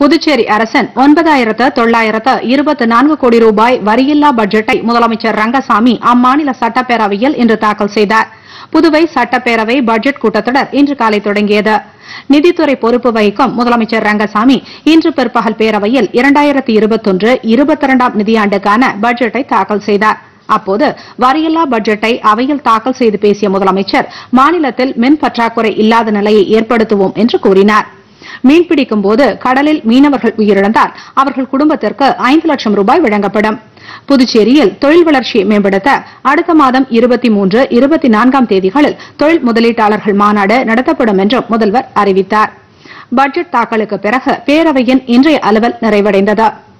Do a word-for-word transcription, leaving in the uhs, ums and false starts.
புதுச்சேரி அரசின் ஒன்பதாயிரத்து தொள்ளாயிரத்து இருபத்தி நான்கு கோடி ரூபாய் வரியில்லா பட்ஜெட்டை முதலமைச்சர் ரங்கசாமி அம்மாநில சட்டப்பேரவையில் இன்று தாக்கல் செய்தார். புதுவை சட்டப்பேரவை பட்ஜெட் கூட்டத்தொடர் இன்று காலை தொடங்கியது. நிதித்துறை பொறுப்பு வகிக்கும் முதலமைச்சர் ரங்கசாமி இன்று பிற்பகல் பேரவையில் இரண்டாயிரத்து இருபத்தொன்று இருபத்தி இரண்டாம் நிதியாண்டுக்கான பட்ஜெட்டை தாக்கல் செய்தார். அப்போது வரியில்லா பட்ஜெட்டை அவையில் தாக்கல் செய்து பேசிய முதலமைச்சர் மாநிலத்தில் மின் பற்றாக்குறை இல்லாத நிலையை ஏற்படுத்துவோம் என்று கூறினார். மீன்பிடிக்கும் போது கடலில் மீனவர்கள் உயிரிழந்தால் அவர்கள் குடும்பத்திற்கு ஐந்து லட்சம் ரூபாய் வழங்கப்படும். புதுச்சேரியில் தொழில் வளர்ச்சியை மேம்படுத்த அடுத்த மாதம் இருபத்தி மூன்று இருபத்தி நான்காம் தேதிகளில் தொழில் முதலீட்டாளர்கள் மாநாடு நடத்தப்படும் என்றும் முதல்வர் அறிவித்தார். பட்ஜெட் தாக்கலுக்கு பிறகு பேரவையின் இன்றைய அலுவல் நிறைவடைந்தது.